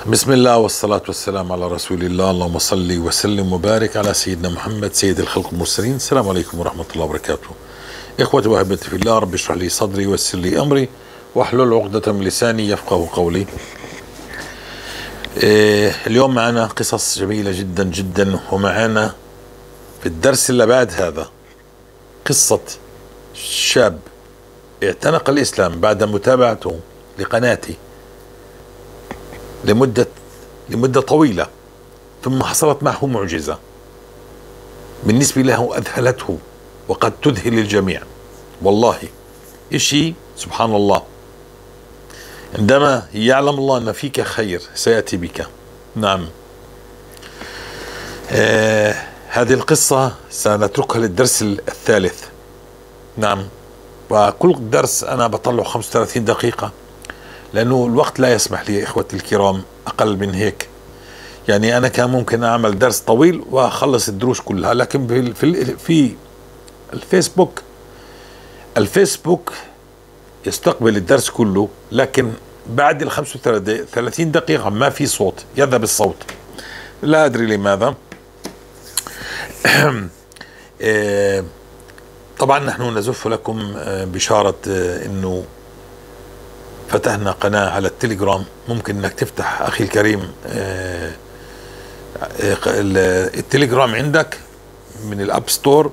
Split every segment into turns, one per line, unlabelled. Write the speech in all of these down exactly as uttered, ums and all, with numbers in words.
بسم الله والصلاة والسلام على رسول الله. اللهم صل وسلم وبارك على سيدنا محمد سيد الخلق المرسلين. السلام عليكم ورحمة الله وبركاته. إخوتي وأحبتي في الله، رب اشرح لي صدري ويسر لي أمري واحلل عقدة من لساني يفقه قولي. إيه اليوم معنا قصص جميلة جدا جدا، ومعنا في الدرس اللي بعد هذا قصة شاب اعتنق الإسلام بعد متابعته لقناتي لمدة لمدة طويلة، ثم حصلت معه معجزة بالنسبة له أذهلته وقد تذهل الجميع. والله إشي سبحان الله، عندما يعلم الله أن فيك خير سيأتي بك. نعم، آه هذه القصة سنتركها للدرس الثالث. نعم، وكل درس أنا بطلع خمسة وثلاثين دقيقة، لأنه الوقت لا يسمح لي إخوتي الكرام أقل من هيك. يعني أنا كان ممكن أعمل درس طويل وأخلص الدروس كلها، لكن في في, في الفيسبوك الفيسبوك يستقبل الدرس كله، لكن بعد ال خمسة وثلاثين دقيقة ما في صوت، يذهب الصوت، لا أدري لماذا. طبعا نحن نزف لكم بشارة أنه فتحنا قناة على التليجرام. ممكن انك تفتح اخي الكريم التليجرام عندك من الاب ستور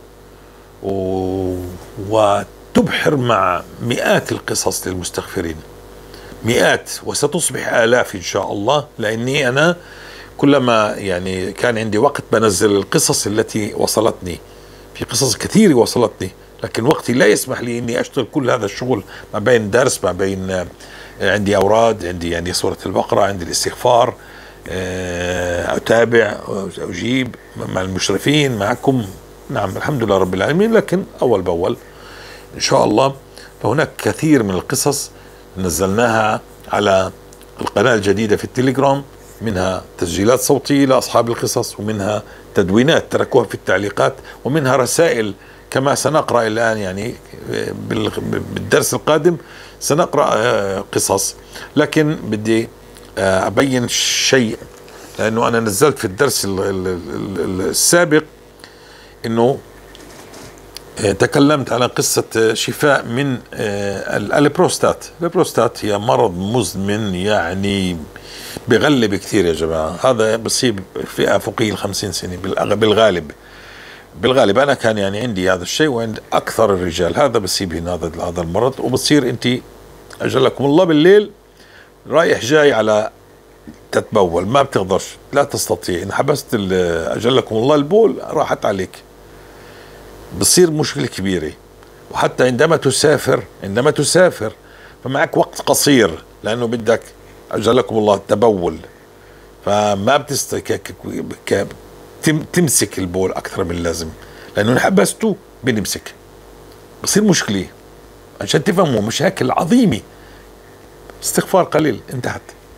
وتبحر مع مئات القصص للمستغفرين، مئات، وستصبح آلاف ان شاء الله. لاني انا كلما يعني كان عندي وقت بنزل القصص التي وصلتني، في قصص كثيرة وصلتني، لكن وقتي لا يسمح لي اني اشتغل كل هذا الشغل ما بين درس، ما بين عندي اوراد، عندي يعني سورة البقرة، عندي الاستغفار، اتابع، اجيب مع المشرفين معكم. نعم، الحمد لله رب العالمين، لكن اول باول ان شاء الله. فهناك كثير من القصص نزلناها على القناة الجديدة في التليجرام، منها تسجيلات صوتية لأصحاب القصص، ومنها تدوينات تركوها في التعليقات، ومنها رسائل كما سنقرأ الآن. يعني بالدرس القادم سنقرأ قصص، لكن بدي أبين شيء، لأنه أنا نزلت في الدرس السابق أنه تكلمت على قصة شفاء من البروستات. البروستات هي مرض مزمن، يعني بغلب كثير يا جماعة. هذا بصيب فئة فوقي الخمسين سنة بالغالب. بالغالب أنا كان يعني عندي هذا الشيء، وعند أكثر الرجال هذا بصيبين هذا هذا المرض. وبتصير أنت أجلكم الله بالليل رايح جاي على تتبول، ما بتقدرش، لا تستطيع، إن حبست أجلكم الله البول راحت عليك، بصير مشكلة كبيرة. وحتى عندما تسافر عندما تسافر فمعك وقت قصير، لأنه بدك أجلكم الله تبول، فما بتستك تمسك البول أكثر من اللازم، لأنه حبسته بنمسك، بصير مشكلة. عشان تفهموا مشاكل عظيمة. استغفار قليل انتهت.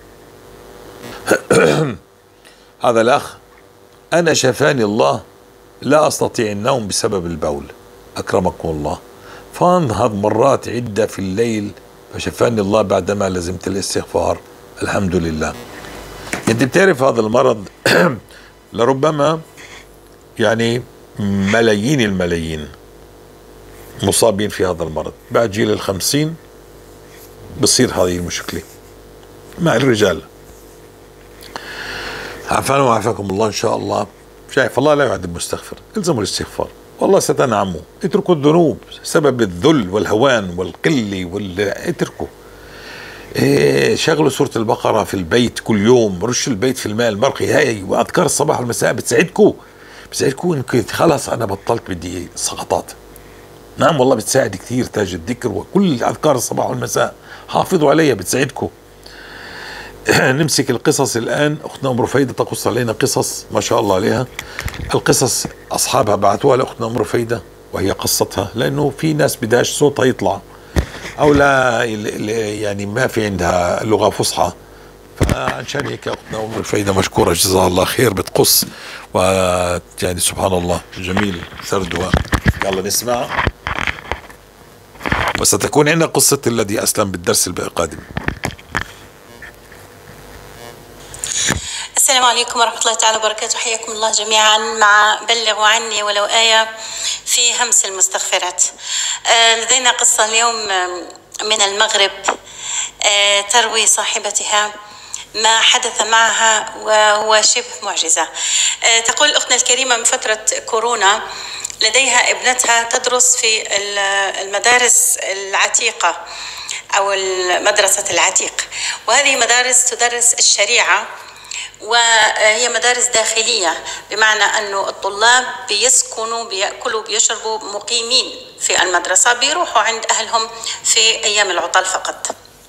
هذا الأخ، أنا شفاني الله، لا أستطيع النوم بسبب البول أكرمكم الله، فانهض مرات عدة في الليل، فشفاني الله بعدما لزمت الاستغفار. الحمد لله. انت بتعرف هذا المرض لربما يعني ملايين الملايين مصابين في هذا المرض. بعد جيل الخمسين بصير هذه المشكلة مع الرجال. عافانا وعافاكم الله إن شاء الله. شايف الله لا يعد المستغفر، الزموا الاستغفار، والله ستنعموا. اتركوا الذنوب، سبب الذل والهوان والقلة وال... اتركوا. إيه، شغلوا سورة البقرة في البيت كل يوم، رش البيت في الماء المرقي هاي، وأذكار الصباح والمساء بتساعدكم بتساعدكم إنك خلاص أنا بطلت بدي سقطات. نعم والله بتساعد كثير، تاج الذكر وكل أذكار الصباح والمساء حافظوا عليها، بتساعدكم. نمسك القصص الآن. أختنا أم رفيدة تقص علينا قصص ما شاء الله عليها. القصص أصحابها بعثوها لأختنا أم رفيدة وهي قصتها، لأنه في ناس بدهاش صوتها يطلع، أو لا يعني ما في عندها لغة فصحى، فعشان هيك أختنا أم رفيدة مشكورة جزاها الله خير بتقص، ويعني سبحان الله جميل سردها. يلا نسمع، وستكون عندنا قصة الذي أسلم بالدرس القادم.
السلام عليكم ورحمة الله تعالى وبركاته. حياكم الله جميعا مع بلغوا عني ولو آية في همس المستغفرات. لدينا قصة اليوم من المغرب تروي صاحبتها ما حدث معها وهو شبه معجزة. تقول أختنا الكريمة من فترة كورونا لديها ابنتها تدرس في المدارس العتيقة أو المدرسة العتيق، وهذه مدارس تدرس الشريعة وهي مدارس داخلية، بمعنى أنه الطلاب بيسكنوا بيأكلوا بيشربوا مقيمين في المدرسة، بيروحوا عند أهلهم في أيام العطل فقط.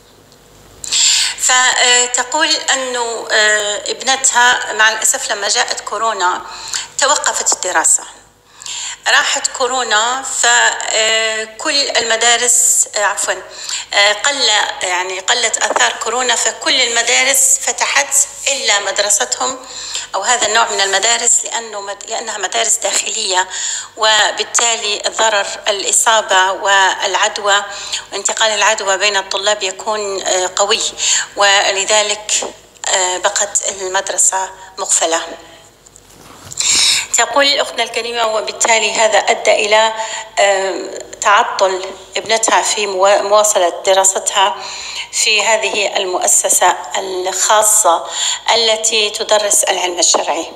فتقول أنه ابنتها مع الأسف لما جاءت كورونا توقفت الدراسة. راحت كورونا فكل المدارس عفوا قل يعني قلت آثار كورونا، فكل المدارس فتحت إلا مدرستهم أو هذا النوع من المدارس، لأنه لأنها مدارس داخلية، وبالتالي ضرر الإصابة والعدوى وانتقال العدوى بين الطلاب يكون قوي، ولذلك بقت المدرسة مقفلة. تقول أختنا الكريمة وبالتالي هذا أدى إلى تعطل ابنتها في مواصلة دراستها في هذه المؤسسة الخاصة التي تدرس العلم الشرعي.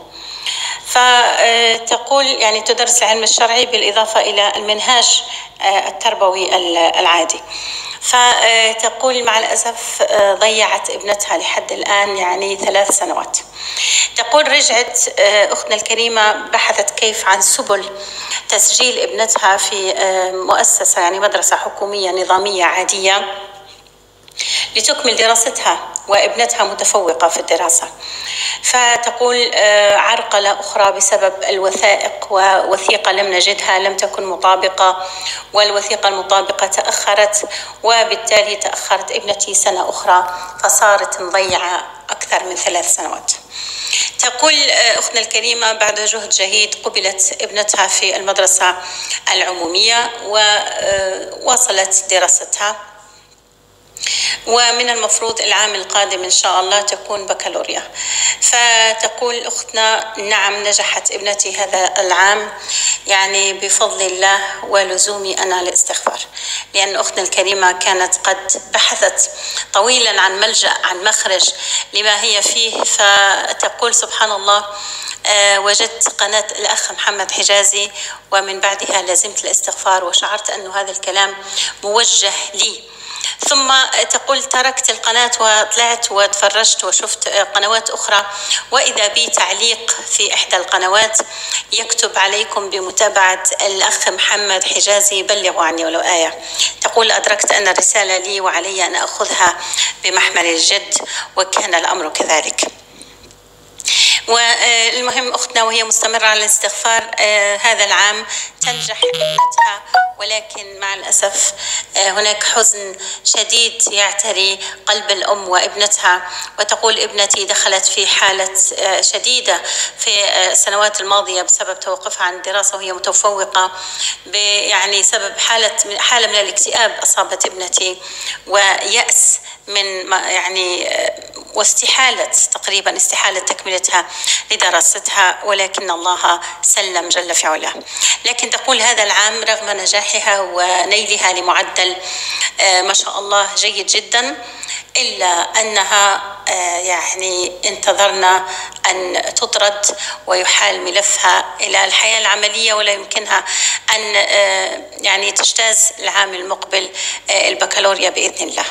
فتقول يعني تدرس العلم الشرعي بالإضافة إلى المنهاج التربوي العادي. فتقول مع الأسف ضيعت ابنتها لحد الآن يعني ثلاث سنوات. تقول رجعت أختنا الكريمة بحثت كيف عن سبل تسجيل ابنتها في مؤسسة يعني مدرسة حكومية نظامية عادية لتكمل دراستها، وابنتها متفوقة في الدراسة. فتقول عرقلة أخرى بسبب الوثائق، ووثيقة لم نجدها لم تكن مطابقة، والوثيقة المطابقة تأخرت، وبالتالي تأخرت ابنتي سنة أخرى، فصارت مضيعة أكثر من ثلاث سنوات. تقول أختنا الكريمة بعد جهد جهيد قبلت ابنتها في المدرسة العمومية وواصلت دراستها، ومن المفروض العام القادم إن شاء الله تكون بكالوريا. فتقول أختنا نعم نجحت ابنتي هذا العام يعني بفضل الله ولزومي أنا الاستغفار، لأن أختنا الكريمة كانت قد بحثت طويلا عن ملجأ عن مخرج لما هي فيه. فتقول سبحان الله أه وجدت قناة الأخ محمد حجازي، ومن بعدها لازمت الاستغفار وشعرت أن هذا الكلام موجه لي. ثم تقول تركت القناة وطلعت وتفرجت وشفت قنوات أخرى، وإذا بي تعليق في إحدى القنوات يكتب عليكم بمتابعة الأخ محمد حجازي بلغوا عني ولو آية. تقول أدركت أن الرسالة لي وعلي أن أخذها بمحمل الجد، وكان الأمر كذلك. والمهم أختنا وهي مستمرة على الاستغفار هذا العام تنجح ابنتها، ولكن مع الأسف هناك حزن شديد يعتري قلب الأم وابنتها. وتقول ابنتي دخلت في حالة شديدة في السنوات الماضية بسبب توقفها عن الدراسة وهي متفوقة، يعني سبب حالة حالة من الاكتئاب أصابت ابنتي ويأس من يعني واستحالة تقريبا استحالة تكملتها لدراستها، ولكن الله سلم جل في علاه. لكن تقول هذا العام رغم نجاحها ونيلها لمعدل ما شاء الله جيد جدا، إلا أنها يعني انتظرنا أن تطرد ويحال ملفها إلى الحياة العملية، ولا يمكنها أن يعني تجتاز العام المقبل البكالوريا بإذن الله.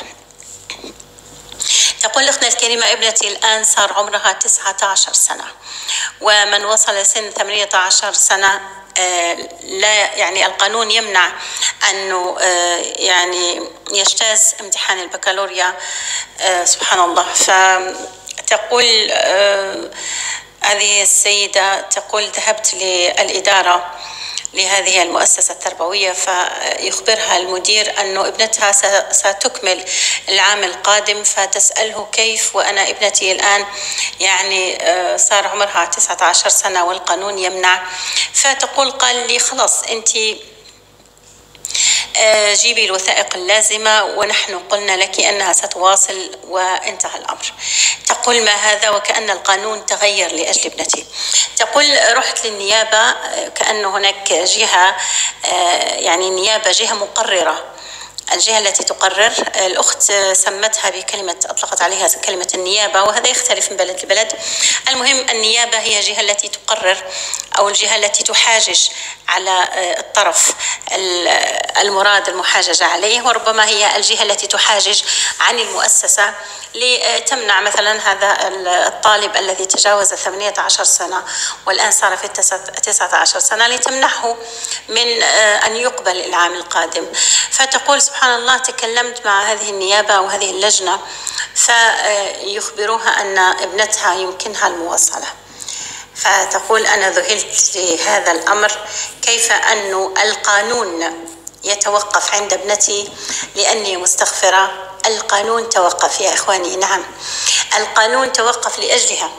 تقول أختنا الكريمة ابنتي الآن صار عمرها تسعة عشر سنة، ومن وصل سن ثمانية عشر سنة لا يعني القانون يمنع أنه يعني يجتاز امتحان البكالوريا سبحان الله. فتقول هذه السيدة تقول ذهبت للإدارة لهذه المؤسسة التربوية، فيخبرها المدير أنه ابنتها ستكمل العام القادم، فتسأله كيف وأنا ابنتي الآن يعني صار عمرها تسعة عشر سنة والقانون يمنع. فتقول قال لي خلاص أنت جيبي الوثائق اللازمة ونحن قلنا لك أنها ستواصل وانتهى الأمر. تقول ما هذا وكأن القانون تغير لأجل ابنتي. تقول رحت للنيابة كأن هناك جهة، يعني النيابة جهة مقررة، الجهة التي تقرر. الأخت سمتها بكلمة، أطلقت عليها كلمة النيابة، وهذا يختلف من بلد لبلد. المهم النيابة هي الجهة التي تقرر أو الجهة التي تحاجج على الطرف المراد المحاججة عليه، وربما هي الجهة التي تحاجج عن المؤسسة لتمنع مثلا هذا الطالب الذي تجاوز ثمانية عشر سنة والآن صار في تسعة عشر سنة، لتمنعه من أن يقبل العام القادم. فتقول سبحان الله تكلمت مع هذه النيابة وهذه اللجنة فيخبروها أن ابنتها يمكنها المواصلة. فتقول أنا ذهلت لهذا الأمر، كيف أن القانون يتوقف عند ابنتي لأني مستغفرة. القانون توقف يا إخواني، نعم القانون توقف لأجلها.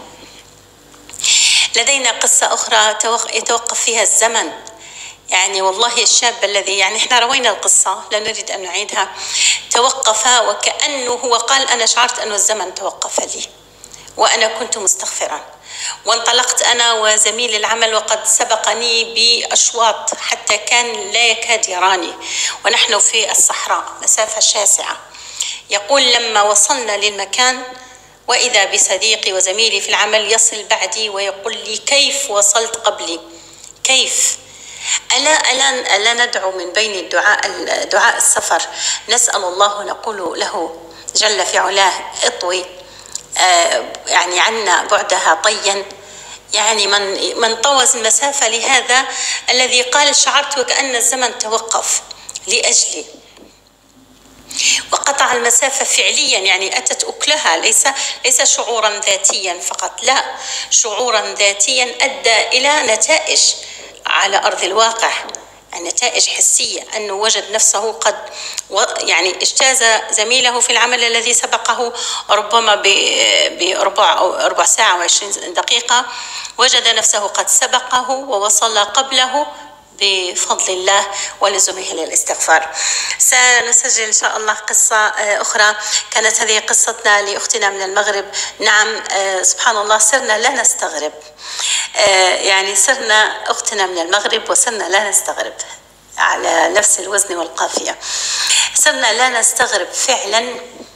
لدينا قصة أخرى يتوقف فيها الزمن، يعني والله الشاب الذي، يعني احنا روينا القصة لا نريد أن نعيدها، توقف وكأنه هو قال أنا شعرت أن الزمن توقف لي وأنا كنت مستغفرا، وانطلقت أنا وزميل العمل وقد سبقني بأشواط حتى كان لا يكاد يراني ونحن في الصحراء مسافة شاسعة. يقول لما وصلنا للمكان وإذا بصديقي وزميلي في العمل يصل بعدي ويقول لي كيف وصلت قبلي، كيف؟ ألا, ألا, ألا ندعو من بين الدعاء دعاء السفر، نسأل الله نقول له جل في علاه اطوي آه يعني عنا بعدها طيا. يعني من من طوز المسافة لهذا الذي قال شعرت وكأن الزمن توقف لأجلي، وقطع المسافة فعليا، يعني أتت أكلها، ليس ليس شعورا ذاتيا فقط، لا شعورا ذاتيا أدى إلى نتائج على أرض الواقع، نتائج حسية، أنه وجد نفسه قد يعني اجتاز زميله في العمل الذي سبقه ربما بربع أو ربع ساعة وعشرين دقيقة، وجد نفسه قد سبقه ووصل قبله بفضل الله ولزومه للاستغفار. سنسجل إن شاء الله قصة أخرى. كانت هذه قصتنا لأختنا من المغرب. نعم سبحان الله صرنا لا نستغرب، يعني صرنا أختنا من المغرب وصرنا لا نستغرب على نفس الوزن والقافية، صرنا لا نستغرب فعلا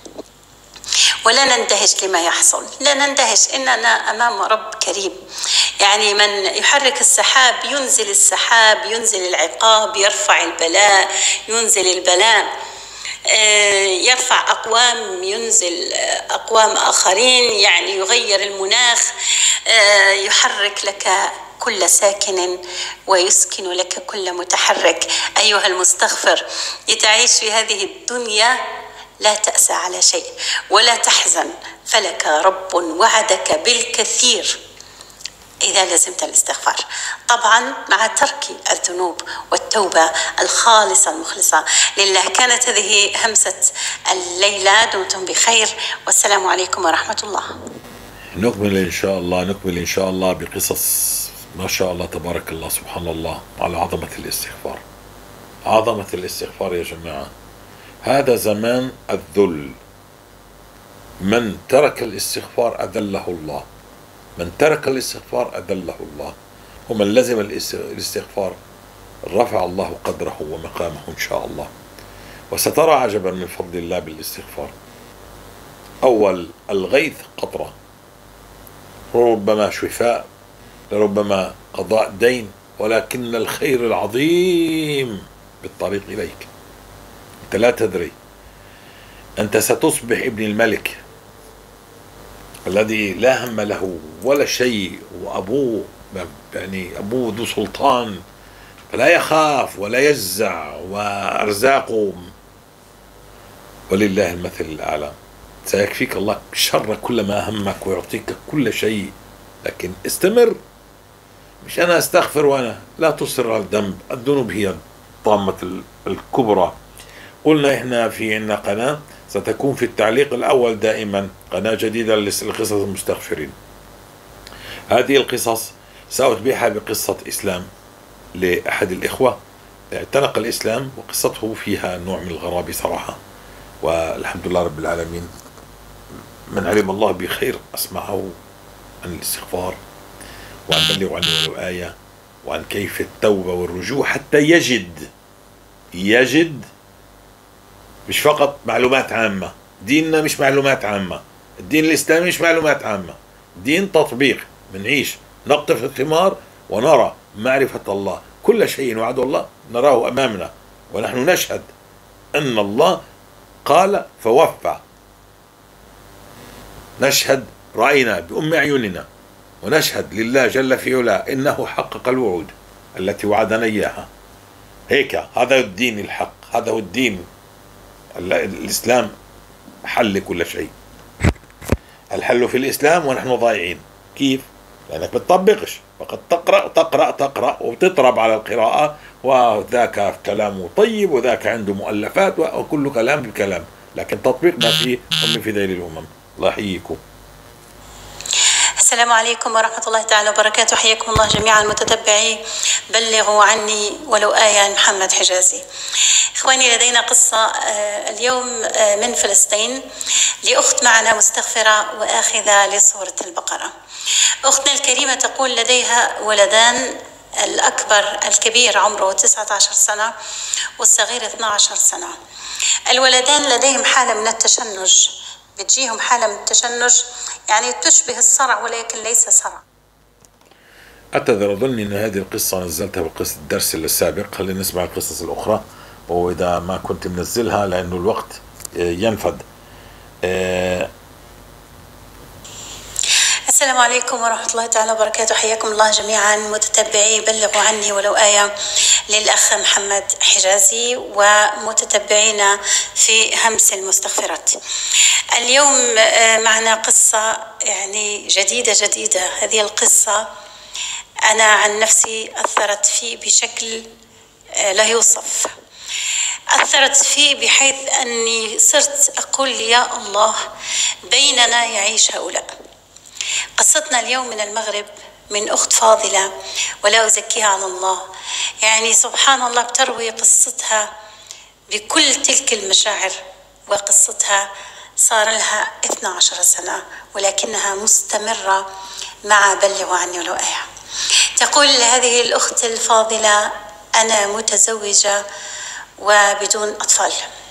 ولا نندهش لما يحصل، لا نندهش، إننا أمام رب كريم. يعني من يحرك السحاب ينزل السحاب، ينزل العقاب، يرفع البلاء ينزل البلاء، يرفع أقوام ينزل أقوام آخرين، يعني يغير المناخ، يحرك لك كل ساكن ويسكن لك كل متحرك. أيها المستغفر لتعيش في هذه الدنيا لا تأسى على شيء ولا تحزن، فلك رب وعدك بالكثير إذا لزمت الاستغفار، طبعا مع ترك الذنوب والتوبة الخالصة المخلصة لله. كانت هذه همسة الليلة، دمتم بخير والسلام عليكم ورحمة الله.
نكمل إن شاء الله، نكمل إن شاء الله بقصص ما شاء الله تبارك الله سبحان الله على عظمة الاستغفار. عظمة الاستغفار يا جماعة، هذا زمان الذل، من ترك الاستغفار أذله الله، من ترك الاستغفار أذله الله، ومن لزم الاستغفار رفع الله قدره ومقامه إن شاء الله. وسترى عجبا من فضل الله بالاستغفار. أول الغيث قطرة، ربما شفاء، لربما قضاء دين، ولكن الخير العظيم بالطريق إليك. أنت لا تدري، أنت ستصبح ابن الملك الذي لا هم له ولا شيء، وأبوه يعني أبوه ذو سلطان فلا يخاف ولا يجزع، وأرزاقه ولله المثل الأعلى. سيكفيك الله شر كل ما همك ويعطيك كل شيء، لكن استمر. مش أنا أستغفر وأنا لا تصر على الذنب، الذنوب هي الطامة الكبرى. قلنا إحنا في عنا قناة ستكون في التعليق الأول دائما قناة جديدة لقصص المستغفرين. هذه القصص سأتبعها بقصة إسلام لأحد الإخوة اعتنق الإسلام، وقصته فيها نوع من الغرابة صراحة، والحمد لله رب العالمين. من علم الله بخير أسمعه عن الاستغفار، وعن بلغ عني ولو آية، وعن كيف التوبة والرجوع حتى يجد يجد مش فقط معلومات عامة. ديننا مش معلومات عامة، الدين الإسلامي مش معلومات عامة، دين تطبيق. بنعيش نقطف الثمار ونرى معرفة الله، كل شيء وعد الله نراه أمامنا، ونحن نشهد أن الله قال فوفى. نشهد رأينا بأم أعيننا، ونشهد لله جل في علاه إنه حقق الوعود التي وعدنا إياها. هيك هذا الدين الحق، هذا هو الدين. الإسلام حل كل شيء، الحل في الإسلام، ونحن ضايعين. كيف؟ لأنك بتطبقش، فقد تقرأ تقرأ تقرأ وبتطرب على القراءة، وذاك كلامه طيب وذاك عنده مؤلفات وكل كلام بكلام، لكن تطبيق ما فيه أم في ذيل الأمم. الله يحييكم.
السلام عليكم ورحمة الله تعالى وبركاته. حياكم الله جميعا متتبعي بلغوا عني ولو آية. محمد حجازي. إخواني، لدينا قصة اليوم من فلسطين لأخت معنا مستغفرة وآخذة لسورة البقرة. أختنا الكريمة تقول لديها ولدان، الأكبر الكبير عمره تسعة عشر سنة والصغير اثنتي عشرة سنة. الولدان لديهم حالة من التشنج، بتجيهم حالة من التشنج يعني تشبه الصرع ولكن ليس صرع.
أعتذر، أظن أن هذه القصة نزلتها بالقصة الدرس السابق. خلينا نسمع القصص الأخرى، وإذا ما كنت منزلها لأنه الوقت ينفد. أه
السلام عليكم ورحمة الله تعالى وبركاته. حياكم الله جميعا متتبعي بلغوا عني ولو آية للأخ محمد حجازي ومتتبعينا في همس المستغفرات. اليوم معنا قصة يعني جديدة جديدة. هذه القصة أنا عن نفسي أثرت في بشكل لا يوصف. أثرت فيه بحيث أني صرت أقول يا الله بيننا يعيش هؤلاء. قصتنا اليوم من المغرب من أخت فاضلة ولا أزكيها على الله، يعني سبحان الله بتروي قصتها بكل تلك المشاعر، وقصتها صار لها اثنتي عشرة سنة ولكنها مستمرة مع بلغوا عني ولو آية. تقول هذه الأخت الفاضلة أنا متزوجة وبدون أطفال.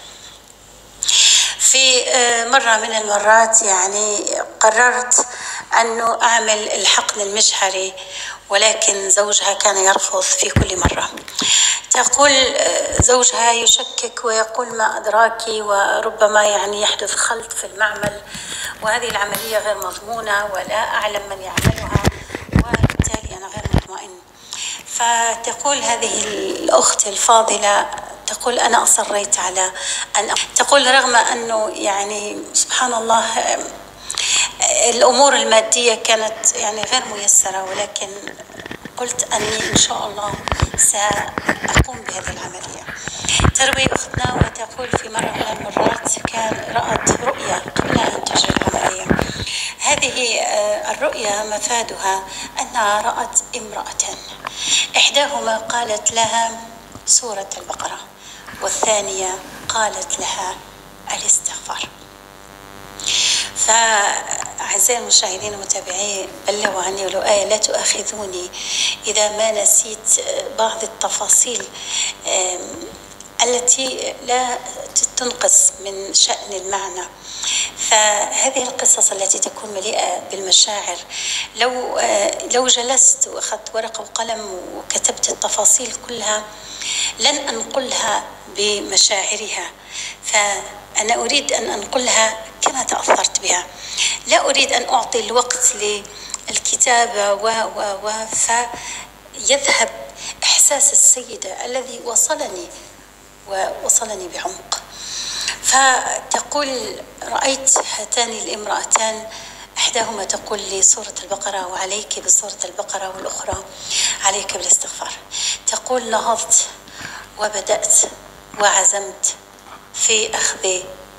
في مرة من المرات يعني قررت أنه أعمل الحقن المجهري، ولكن زوجها كان يرفض في كل مرة. تقول زوجها يشكك ويقول ما أدراك، وربما يعني يحدث خلط في المعمل، وهذه العملية غير مضمونة ولا أعلم من يعملها، وبالتالي أنا غير مطمئن. فتقول هذه الأخت الفاضلة تقول أنا أصريت على أن تقول رغم أنه يعني سبحان الله الأمور المادية كانت يعني غير ميسرة، ولكن قلت أني إن شاء الله سأقوم بهذه العملية. تروي أختنا وتقول في مرة من المرات كان رأت رؤيا قبل أن تجري العملية. هذه الرؤيا مفادها أنها رأت امرأة، إحداهما قالت لها سورة البقرة، والثانية قالت لها الاستغفار. فأعزائي المشاهدين ومتابعي بلغوا عني ولو آية، لا تؤاخذوني إذا ما نسيت بعض التفاصيل التي لا تنقص من شأن المعنى. فهذه القصص التي تكون مليئة بالمشاعر لو لو جلست وأخذت ورقة وقلم وكتبت التفاصيل كلها لن أنقلها بمشاعرها، فأنا أريد أن أنقلها كما تأثرت بها. لا أريد أن أعطي الوقت للكتابة و و و فيذهب إحساس السيدة الذي وصلني ووصلني بعمق. فتقول رأيت هاتان الامرأتان، إحداهما تقول لي سورة البقرة وعليك بسورة البقرة، والأخرى عليك بالاستغفار. تقول نهضت وبدأت وعزمت في أخذ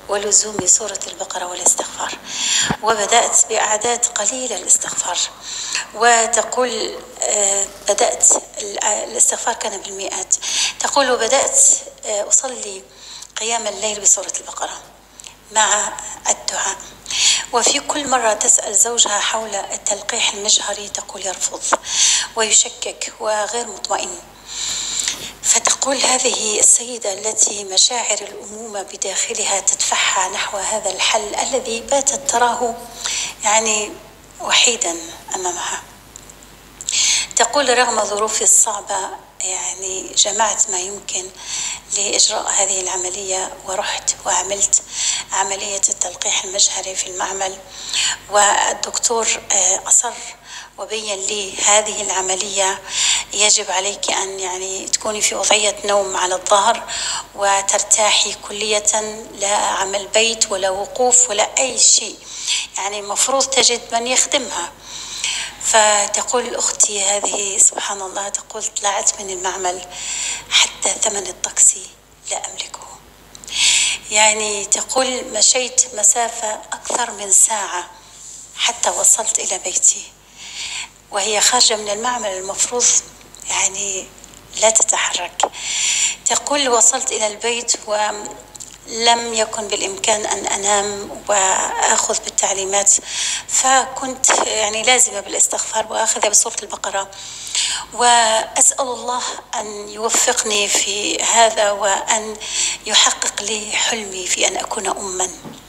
ولزوم سورة البقرة والاستغفار، وبدأت بأعداد قليلة الاستغفار، وتقول بدأت الاستغفار كان بالمئات. تقول وبدأت أصلي قيام الليل بسورة البقرة مع الدعاء، وفي كل مرة تسأل زوجها حول التلقيح المجهري تقول يرفض ويشكك وغير مطمئن. فتقول هذه السيدة التي مشاعر الأمومة بداخلها تدفعها نحو هذا الحل الذي باتت تراه يعني وحيدا أمامها. تقول رغم ظروفي الصعبة يعني جمعت ما يمكن لإجراء هذه العملية، ورحت وعملت عملية التلقيح المجهري في المعمل، والدكتور أصر وبين لي هذه العملية يجب عليك أن يعني تكوني في وضعية نوم على الظهر وترتاحي كلية، لا عمل بيت ولا وقوف ولا أي شيء، يعني مفروض تجد من يخدمها. فتقول أختي هذه سبحان الله، تقول طلعت من المعمل حتى ثمن الطاكسي لا أملكه، يعني تقول مشيت مسافة أكثر من ساعة حتى وصلت إلى بيتي، وهي خارجة من المعمل المفروض يعني لا تتحرك. تقول وصلت إلى البيت ولم يكن بالإمكان أن أنام وأخذ بالتعليمات، فكنت يعني لازمة بالاستغفار وأخذ بسورة البقرة، وأسأل الله أن يوفقني في هذا وأن يحقق لي حلمي في أن أكون أماً.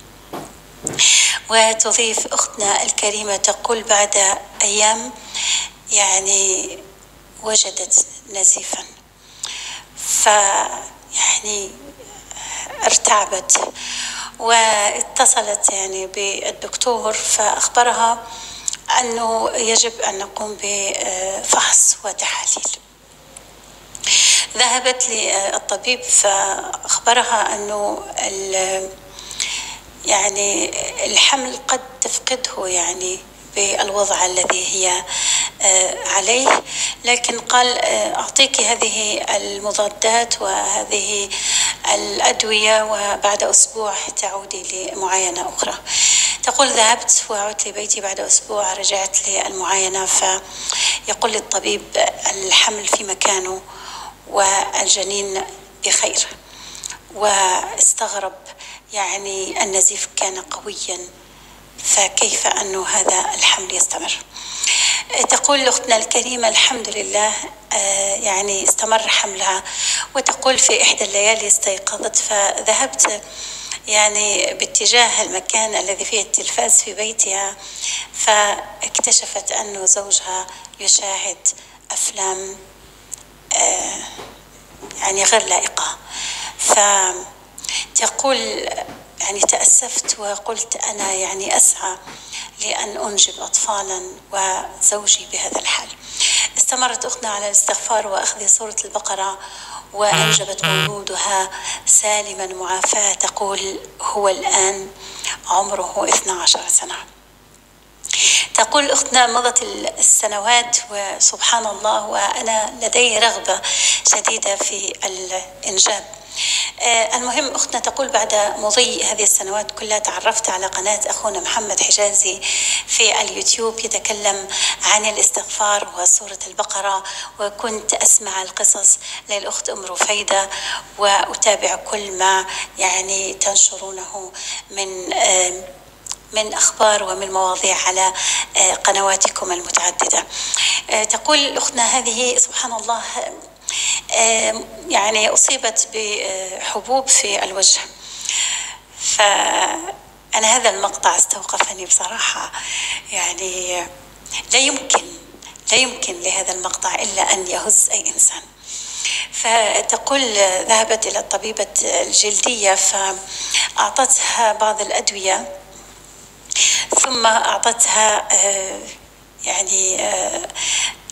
وتضيف أختنا الكريمة تقول بعد أيام يعني وجدت نزيفا، فيعني ارتعبت واتصلت يعني بالدكتور فأخبرها أنه يجب أن نقوم بفحص وتحاليل. ذهبت للطبيب فأخبرها أنه يعني الحمل قد تفقده يعني بالوضع الذي هي عليه، لكن قال أعطيك هذه المضادات وهذه الأدوية وبعد أسبوع تعودي لمعاينة أخرى. تقول ذهبت وعدت لبيتي بعد أسبوع، رجعت للمعاينة فيقول لي الطبيب الحمل في مكانه والجنين بخير، واستغرب يعني النزيف كان قويا، فكيف أنه هذا الحمل يستمر. تقول أختنا الكريمة الحمد لله يعني استمر حملها، وتقول في إحدى الليالي استيقظت فذهبت يعني باتجاه المكان الذي فيه التلفاز في بيتها، فاكتشفت أنه زوجها يشاهد أفلام يعني غير لائقة. فتقول يعني تأسفت وقلت أنا يعني أسعى لأن أنجب أطفالا وزوجي بهذا الحال. استمرت أختنا على الاستغفار وأخذ سورة البقرة وأنجبت مولودها سالما معافاة. تقول هو الآن عمره اثنتي عشرة سنة. تقول أختنا مضت السنوات وسبحان الله وأنا لدي رغبة شديدة في الإنجاب. المهم أختنا تقول بعد مضي هذه السنوات كلها تعرفت على قناة أخونا محمد حجازي في اليوتيوب يتكلم عن الاستغفار وسورة البقرة، وكنت أسمع القصص للأخت أم رفيدة وأتابع كل ما يعني تنشرونه من من أخبار ومن مواضيع على قنواتكم المتعددة. تقول أختنا هذه سبحان الله يعني أصيبت بحبوب في الوجه، فأنا هذا المقطع استوقفني بصراحة، يعني لا يمكن لا يمكن لهذا المقطع إلا أن يهز أي إنسان. فتقول ذهبت إلى الطبيبة الجلدية فأعطتها بعض الأدوية، ثم أعطتها يعني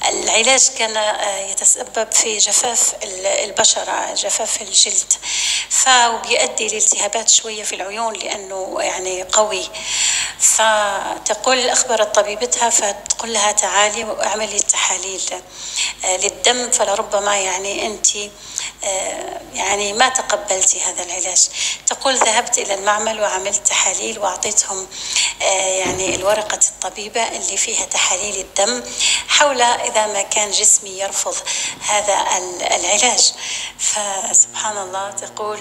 العلاج كان يتسبب في جفاف البشرة، جفاف الجلد، فبيؤدي لالتهابات شوية في العيون لأنه يعني قوي. فتقول أخبرت طبيبتها فتقول لها تعالي واعملي تحاليل للدم، فلربما يعني أنت يعني ما تقبلتي هذا العلاج. تقول ذهبت إلى المعمل وعملت تحاليل وأعطيتهم يعني الورقة الطبيبة اللي فيها تحاليل الدم حول إذا ما كان جسمي يرفض هذا العلاج. فسبحان الله تقول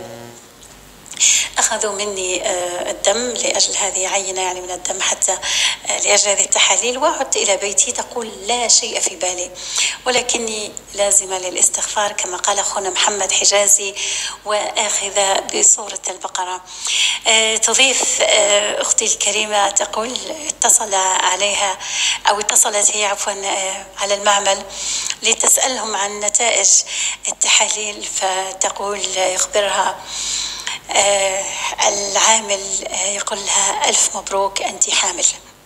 أخذوا مني الدم لأجل هذه عينة يعني من الدم حتى لأجل هذه التحاليل، وعدت إلى بيتي. تقول لا شيء في بالي ولكني لازمة للاستغفار كما قال أخونا محمد حجازي وآخذة بصورة البقرة. تضيف أختي الكريمة تقول اتصل عليها أو اتصلت هي عفوا على المعمل لتسألهم عن نتائج التحاليل، فتقول يخبرها آه العامل آه يقول لها ألف مبروك أنت حامل.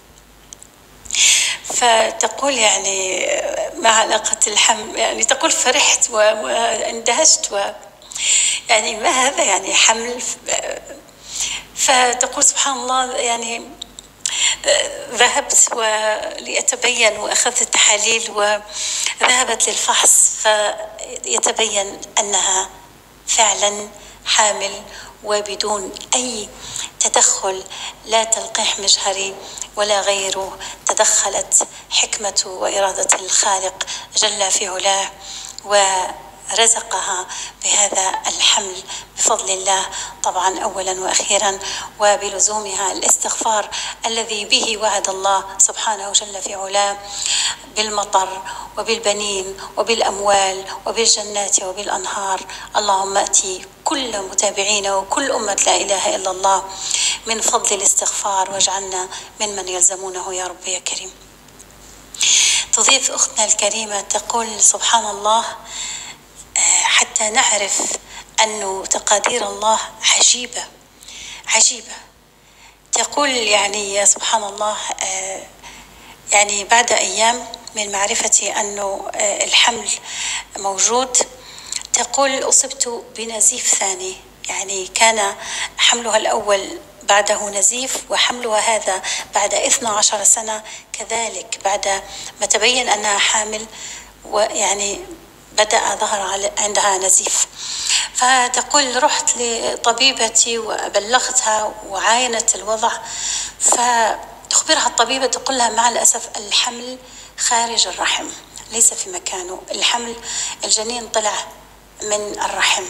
فتقول يعني مع علاقة الحمل يعني تقول فرحت واندهشت و يعني ما هذا يعني حمل. فتقول سبحان الله يعني ذهبت لأتبين وأخذت التحاليل وذهبت للفحص فيتبين أنها فعلا حامل وبدون أي تدخل لا تلقيح مجهري ولا غيره. تدخلت حكمة وإرادة الخالق جل في علاه ورزقها بهذا الحمل بفضل الله طبعا أولا وأخيرا، وبلزومها الاستغفار الذي به وعد الله سبحانه جل في علاه بالمطر وبالبنين وبالأموال وبالجنات وبالأنهار. اللهم أتي كل متابعين وكل أمة لا إله إلا الله من فضل الاستغفار واجعلنا ممن يلزمونه يا رب يا كريم. تضيف أختنا الكريمة تقول سبحان الله حتى نعرف أن تقادير الله عجيبة عجيبة. تقول يعني سبحان الله يعني بعد أيام من معرفتي أنه الحمل موجود تقول أصبت بنزيف ثاني، يعني كان حملها الأول بعده نزيف وحملها هذا بعد اثنتي عشرة سنة كذلك بعد ما تبين أنها حامل ويعني بدأ ظهر عندها نزيف. فتقول رحت لطبيبتي وبلغتها وعاينت الوضع، فتخبرها الطبيبة تقول لها مع الأسف الحمل خارج الرحم ليس في مكانه، الحمل الجنين طلع من الرحم.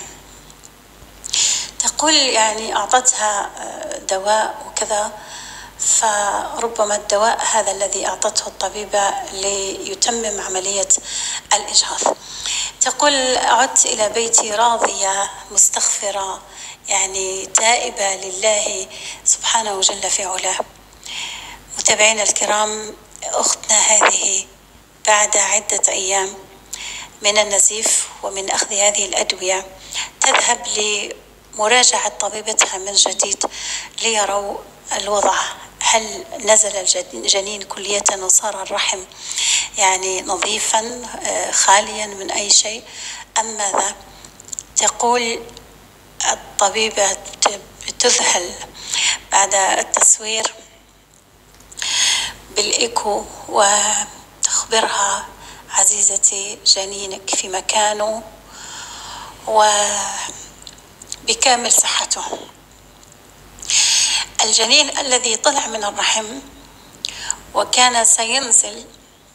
تقول يعني أعطتها دواء وكذا، فربما الدواء هذا الذي أعطته الطبيبة ليتمم عملية الإجهاض. تقول عدت إلى بيتي راضية مستغفرة يعني تائبة لله سبحانه جل في علاه. متابعينا الكرام، أختنا هذه بعد عدة أيام من النزيف ومن أخذ هذه الأدوية تذهب لمراجعة طبيبتها من جديد ليروا الوضع، هل نزل الجنين كلية وصار الرحم يعني نظيفا خاليا من أي شيء أم ماذا. تقول الطبيبة تذهل بعد التصوير بالإيكو وتخبرها عزيزتي جنينك في مكانه وبكامل صحته. الجنين الذي طلع من الرحم وكان سينزل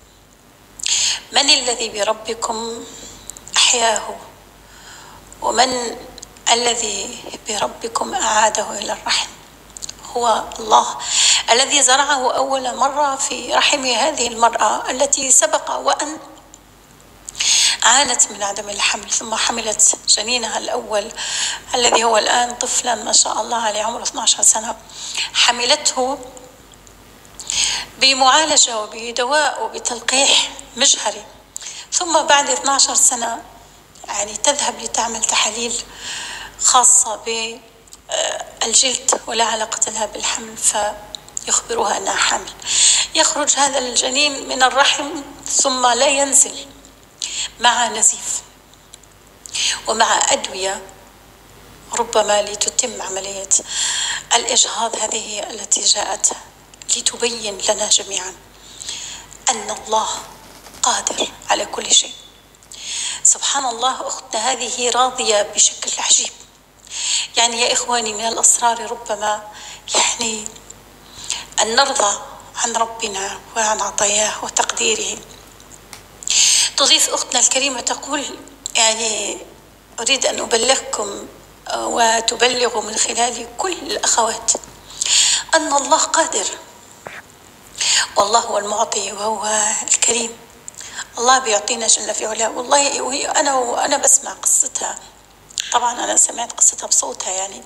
من الذي بربكم أحياه ومن الذي بربكم أعاده إلى الرحم؟ هو الله الذي زرعه أول مرة في رحم هذه المرأة التي سبق وأن عانت من عدم الحمل ثم حملت جنينها الأول الذي هو الآن طفلا ما شاء الله عليه عمره اثنتي عشرة سنة، حملته بمعالجة وبدواء وبتلقيح مجهري، ثم بعد اثنتي عشرة سنة يعني تذهب لتعمل تحاليل خاصة بالجلد ولا علاقة لها بالحمل، فيخبروها أنها حامل. يخرج هذا الجنين من الرحم ثم لا ينزل مع نزيف ومع أدوية ربما لتتم عملية الإجهاض هذه التي جاءت لتبين لنا جميعا أن الله قادر على كل شيء. سبحان الله، أختنا هذه راضية بشكل عجيب. يعني يا إخواني، من الأسرار ربما يعني أن نرضى عن ربنا وعن عطاياه وتقديره. تضيف أختنا الكريمة تقول: يعني أريد أن أبلغكم وتبلغوا من خلال كل الأخوات أن الله قادر، والله هو المعطي وهو الكريم. الله بيعطينا جل في علاه. والله وهي أنا وأنا بسمع قصتها، طبعا أنا سمعت قصتها بصوتها، يعني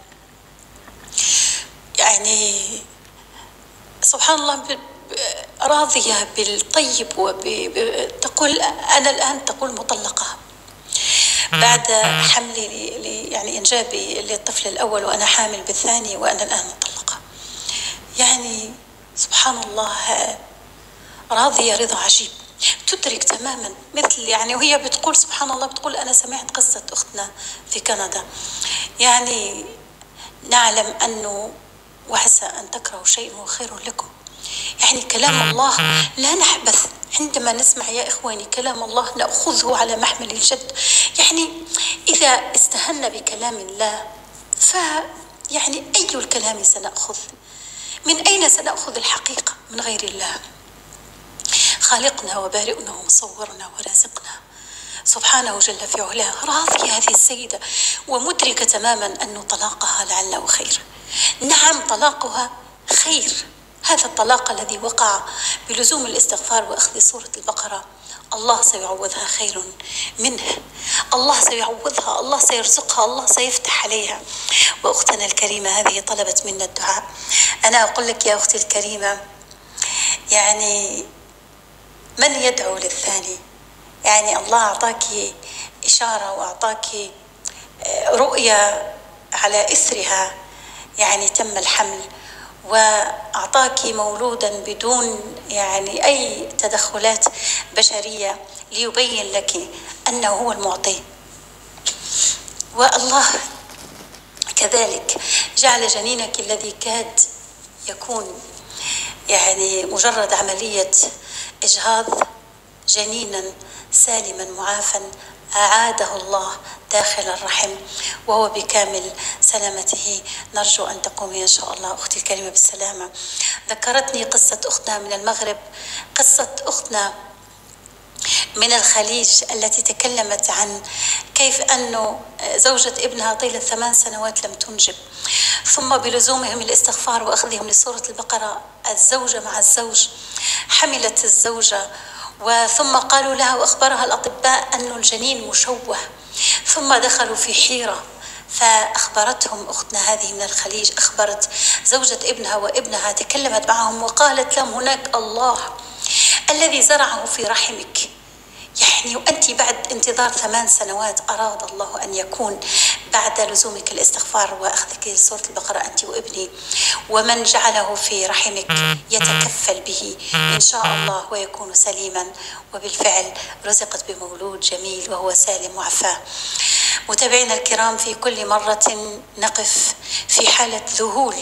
يعني سبحان الله راضية بالطيب، وتقول أنا الآن تقول مطلقة بعد حملي يعني إنجابي للطفل الأول، وأنا حامل بالثاني، وأنا الآن مطلقة. يعني سبحان الله راضية رضا عجيب، تدرك تماما مثل يعني وهي بتقول سبحان الله، بتقول أنا سمعت قصة أختنا في كندا. يعني نعلم أنه وعسى أن تكرهوا شيء وهو خير لكم. يعني كلام الله لا نحبث عندما نسمع يا إخواني كلام الله، نأخذه على محمل الجد. يعني إذا استهنا بكلام الله فيعني أي الكلام سنأخذ؟ من أين سنأخذ الحقيقة من غير الله؟ خالقنا وبارئنا ومصورنا ورازقنا سبحانه جل في علاه. راضية هذه السيدة ومدركة تماما أن طلاقها لعله خير. نعم، طلاقها خير. هذا الطلاق الذي وقع بلزوم الاستغفار وأخذ سورة البقرة، الله سيعوضها خير منه، الله سيعوضها، الله سيرزقها، الله سيفتح عليها. وأختنا الكريمة هذه طلبت منا الدعاء. أنا أقول لك يا أختي الكريمة، يعني من يدعو للثاني؟ يعني الله أعطاك إشارة وأعطاك رؤية على إثرها يعني تم الحمل، وأعطاك مولودا بدون يعني أي تدخلات بشرية ليبين لك أنه هو المعطي. والله كذلك جعل جنينك الذي كاد يكون يعني مجرد عملية إجهاض جنينا سالما معافا، أعاده الله داخل الرحم وهو بكامل سلامته. نرجو أن تقومي إن شاء الله أختي الكريمة بالسلامة. ذكرتني قصة أختنا من المغرب، قصة أختنا من الخليج التي تكلمت عن كيف أنه زوجة ابنها طيلة ثمان سنوات لم تنجب، ثم بلزومهم الاستغفار وأخذهم لسورة البقرة الزوجة مع الزوج حملت الزوجة، وثم قالوا لها وأخبرها الأطباء أن الجنين مشوه، ثم دخلوا في حيرة. فأخبرتهم أختنا هذه من الخليج، أخبرت زوجة ابنها وابنها، تكلمت معهم وقالت لهم هناك الله الذي زرعه في رحمك، يعني وأنت بعد انتظار ثمان سنوات أراد الله أن يكون بعد لزومك الاستغفار وأخذك لسورة البقرة أنت وابني، ومن جعله في رحمك يتكفل به إن شاء الله ويكون سليما. وبالفعل رزقت بمولود جميل وهو سالم وعفاه. متابعينا الكرام، في كل مرة نقف في حالة ذهول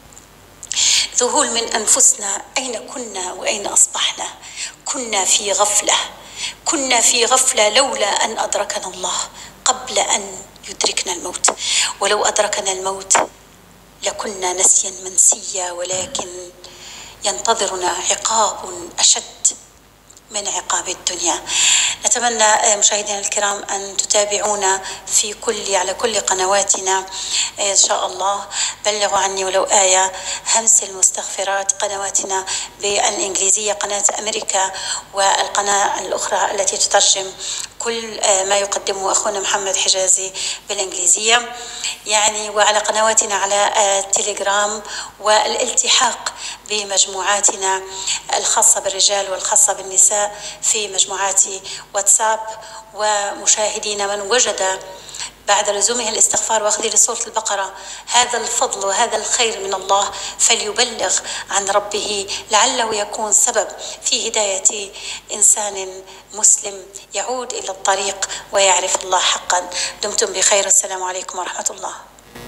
ذهول من أنفسنا. أين كنا وأين أصبحنا؟ كنا في غفلة، كنا في غفلة لولا أن أدركنا الله قبل أن يدركنا الموت. ولو أدركنا الموت لكنا نسيا منسيا، ولكن ينتظرنا عقاب أشد من عقاب الدنيا. نتمنى مشاهدينا الكرام أن تتابعونا في كل على كل قنواتنا إن شاء الله. بلغوا عني ولو آية، همس المستغفرات، قنواتنا بالإنجليزية قناة أمريكا، والقناة الأخرى التي تترجم كل ما يقدمه أخونا محمد حجازي بالإنجليزية يعني، وعلى قنواتنا على التليجرام، والالتحاق بمجموعاتنا الخاصة بالرجال والخاصة بالنساء في مجموعات واتساب. ومشاهدين من وجد بعد لزومه الاستغفار واخذ لسورة البقرة هذا الفضل وهذا الخير من الله فليبلغ عن ربه، لعله يكون سبب في هداية إنسان مسلم يعود إلى الطريق ويعرف الله حقا. دمتم بخير، السلام عليكم ورحمة الله.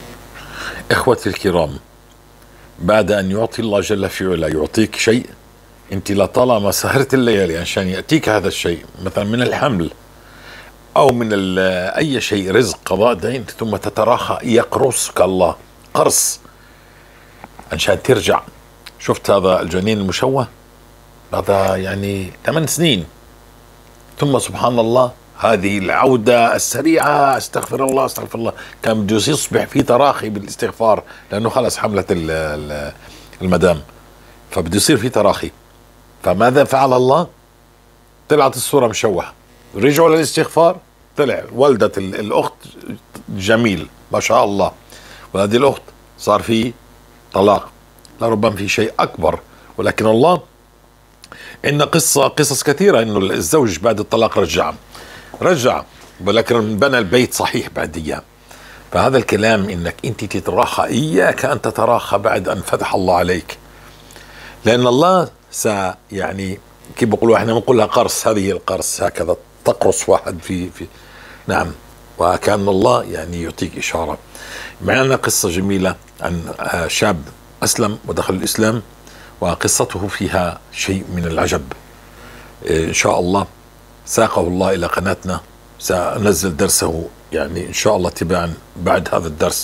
إخوتي الكرام، بعد أن يعطي الله جل في علا يعطيك شيء، أنت لطالما سهرت الليالي عشان يأتيك هذا الشيء، مثلا من الحمل أو من أي شيء، رزق، قضاء دين، ثم تتراخى يقرصك الله قرص عشان ترجع. شفت هذا الجنين المشوه هذا يعني ثمان سنين، ثم سبحان الله هذه العودة السريعة، استغفر الله استغفر الله، كان بده يصبح في تراخي بالاستغفار لأنه خلص حملت المدام، فبده يصير في تراخي. فماذا فعل الله؟ طلعت الصورة مشوهة، رجعوا للاستغفار، طلع ولدت الأخت جميل ما شاء الله، وهذه الأخت صار في طلاق، لربما في شيء أكبر. ولكن الله إن قصة قصص كثيرة إنه الزوج بعد الطلاق رجع رجع ولكن بنى البيت صحيح بعد أيام. فهذا الكلام إنك أنت تتراخى، إياك أن تتراخى بعد أن فتح الله عليك، لأن الله س يعني كيف بقولوا احنا بنقولها قرص، هذه القرص هكذا تقرص واحد في في نعم، وكان الله يعني يعطيك إشارة. معنا قصة جميلة عن شاب أسلم ودخل الإسلام، وقصته فيها شيء من العجب. إن شاء الله ساقه الله إلى قناتنا، سأنزل درسه يعني إن شاء الله تباعا بعد هذا الدرس.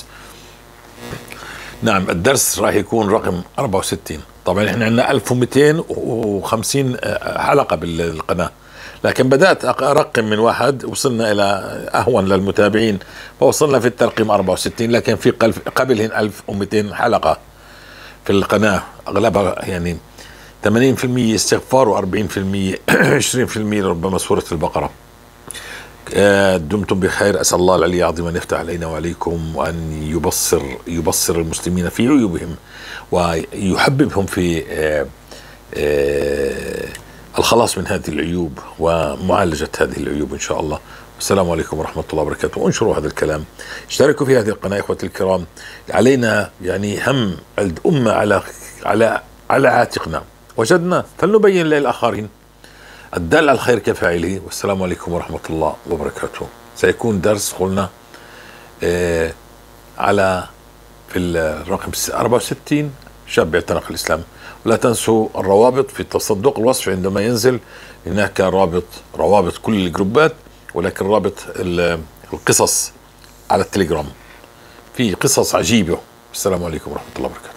نعم، الدرس راح يكون رقم أربعة وستين. طبعا احنا عندنا ألف ومئتين وخمسين حلقة بالقناة، لكن بدأت أرقم من واحد، وصلنا إلى أهون للمتابعين فوصلنا في الترقيم أربعة وستين، لكن في قبلهن ألف ومئتين حلقة في القناة، أغلبها يعني ثمانين بالمئة استغفار وأربعين بالمئة عشرين بالمئة ربما سورة البقرة. دمتم بخير، أسأل الله العلي العظيم أن يفتح علينا وعليكم، وأن يبصر يبصر المسلمين في عيوبهم، ويحببهم في الخلاص من هذه العيوب ومعالجة هذه العيوب إن شاء الله. والسلام عليكم ورحمة الله وبركاته. وانشروا هذا الكلام، اشتركوا في هذه القناة إخوتي الكرام. علينا يعني هم الأمة على على على عاتقنا، وجدنا فلنبين للآخرين، الدال على الخير كفاعله. والسلام عليكم ورحمة الله وبركاته. سيكون درس قلنا آه على في الرقم أربعة وستين، شاب يعتنق الإسلام. ولا تنسوا الروابط في التصدق الوصف عندما ينزل، هناك رابط روابط كل الجروبات، ولكن رابط القصص على التليجرام، في قصص عجيبة. السلام عليكم ورحمة الله وبركاته.